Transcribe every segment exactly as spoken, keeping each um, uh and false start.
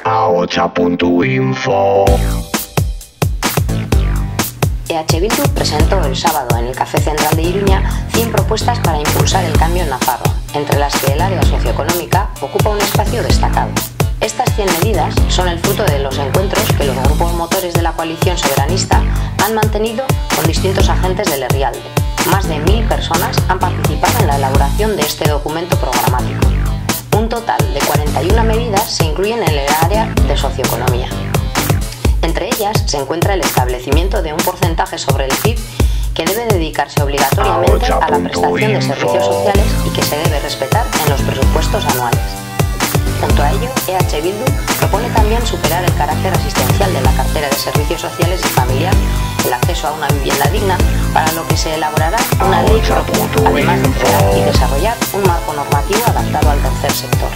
ahocha punto info. E H Bildu presentó el sábado en el Café Central de Iruña cien propuestas para impulsar el cambio en Nafarroa, entre las que el área socioeconómica ocupa un espacio destacado. Estas cien medidas son el fruto de los encuentros que los grupos motores de la coalición soberanista han mantenido con distintos agentes del Herrialde. Más de mil personas han participado en la elaboración de este documento programático. Un total de cuarenta y una medidas se incluyen en el área de socioeconomía. Entre ellas se encuentra el establecimiento de un porcentaje sobre el P I B que debe dedicarse obligatoriamente a la prestación de servicios sociales y que se debe respetar en los presupuestos anuales. Junto a ello, E H Bildu propone también superar el carácter asistencial de la cartera de servicios sociales y familiar, el acceso a una vivienda digna, para lo que se elaborará una ley propia, además de crear y desarrollar un marco normativo adaptado al tercer sector.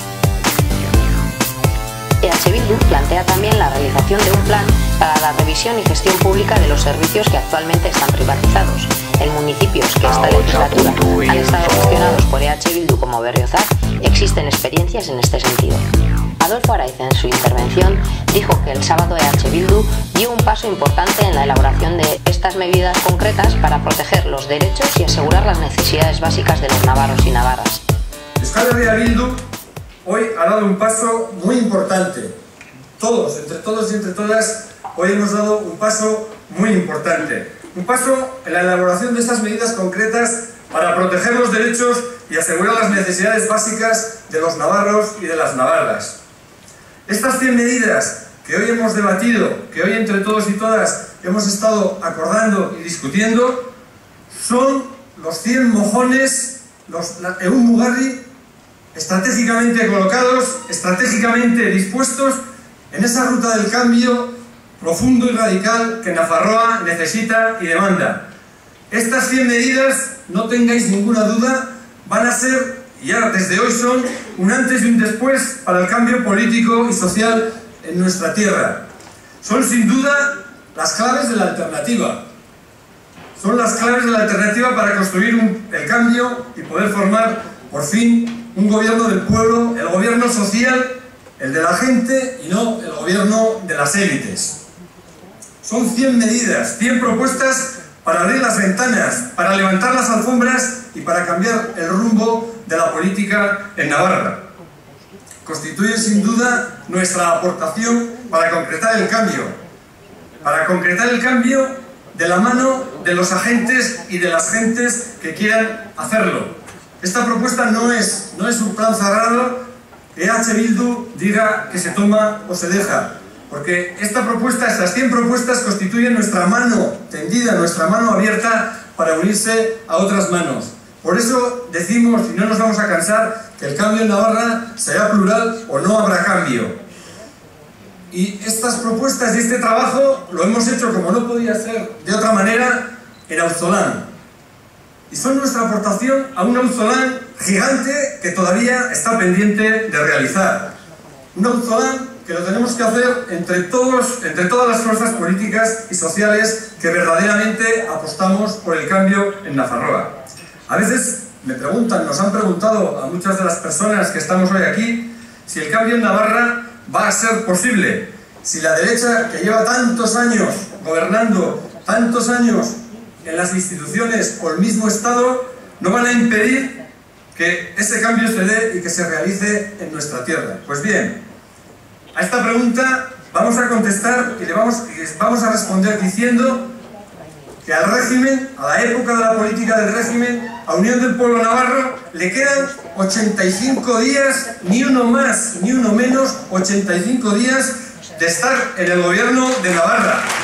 E H Bildu plantea también la realización de un plan para la revisión y gestión pública de los servicios que actualmente están privatizados. En municipios que esta legislatura han estado gestionados por E H Bildu como Berriozar, existen experiencias en este sentido. Adolfo Araiz, en su intervención, dijo que el sábado E H Bildu dio un paso importante en la elaboración de estas medidas concretas para proteger los derechos y asegurar las necesidades básicas de los navarros y navarras. Euskal Herria Bildu hoy ha dado un paso muy importante. Todos, entre todos y entre todas, hoy hemos dado un paso muy importante. Un paso en la elaboración de estas medidas concretas para proteger los derechos y asegurar las necesidades básicas de los navarros y de las navarras. Estas cien medidas que hoy hemos debatido, que hoy entre todos y todas hemos estado acordando y discutiendo, son los cien mojones, los Ehun Mugarri, estratégicamente colocados, estratégicamente dispuestos en esa ruta del cambio profundo y radical que Nafarroa necesita y demanda. Estas cien medidas, no tengáis ninguna duda, van a ser, y ya desde hoy son, un antes y un después para el cambio político y social en nuestra tierra. Son sin duda las claves de la alternativa. Son las claves de la alternativa para construir un, el cambio y poder formar, por fin, un gobierno del pueblo, el gobierno social, el de la gente y no el gobierno de las élites. Son cien medidas, cien propuestas para abrir las ventanas, para levantar las alfombras y para cambiar el rumbo de la política en Navarra. Constituyen sin duda nuestra aportación para concretar el cambio, para concretar el cambio de la mano de los agentes y de las gentes que quieran hacerlo. Esta propuesta no es, no es un plan cerrado que E H Bildu diga que se toma o se deja. Porque esta propuesta, estas cien propuestas constituyen nuestra mano tendida, nuestra mano abierta para unirse a otras manos. Por eso decimos, y no nos vamos a cansar, que el cambio en Navarra será plural o no habrá cambio. Y estas propuestas y este trabajo lo hemos hecho, como no podía ser de otra manera, en Auzolán. Y son nuestra aportación a un Auzolán gigante que todavía está pendiente de realizar. Un Auzolán que lo tenemos que hacer entre, todos, entre todas las fuerzas políticas y sociales que verdaderamente apostamos por el cambio en Nafarroa. A veces me preguntan, nos han preguntado a muchas de las personas que estamos hoy aquí, si el cambio en Navarra va a ser posible, si la derecha, que lleva tantos años gobernando, tantos años en las instituciones o el mismo Estado, no van a impedir que ese cambio se dé y que se realice en nuestra tierra. Pues bien, a esta pregunta vamos a contestar y le vamos, vamos a responder diciendo que al régimen, a la época de la política del régimen, a Unión del Pueblo Navarro, le quedan ochenta y cinco días, ni uno más ni uno menos, ochenta y cinco días de estar en el gobierno de Navarra.